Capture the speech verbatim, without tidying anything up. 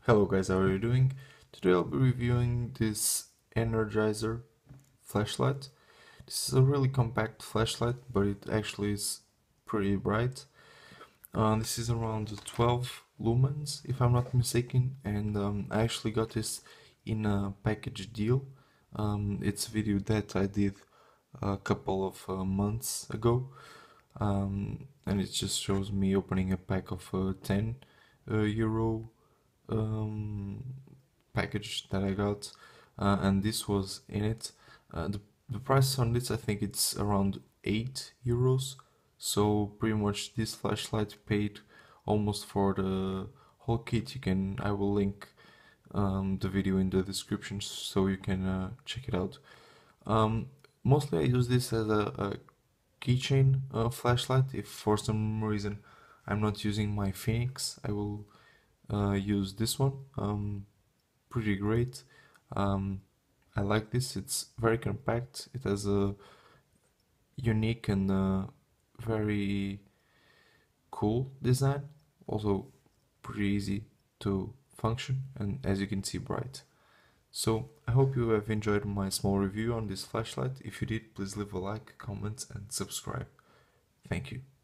Hello guys, how are you doing? Today I'll be reviewing this Energizer flashlight. This is a really compact flashlight, but it actually is pretty bright. Uh, this is around twelve lumens, if I'm not mistaken, and um, I actually got this in a package deal. Um, it's a video that I did a couple of uh, months ago, um, and it just shows me opening a pack of uh, ten uh, euro um, package that I got, uh, and this was in it. Uh, the, the price on this, I think it's around eight euros. So pretty much this flashlight paid almost for the whole kit. You can, I will link um, the video in the description so you can uh, check it out. Um, mostly I use this as a, a keychain uh, flashlight. If for some reason I'm not using my Phoenix, I will uh, use this one. Um, pretty great. Um, I like this. It's very compact. It has a unique and uh, very cool design. Also pretty easy to function, and as you can see, bright. So I hope you have enjoyed my small review on this flashlight. If you did, please leave a like, comment and subscribe. Thank you.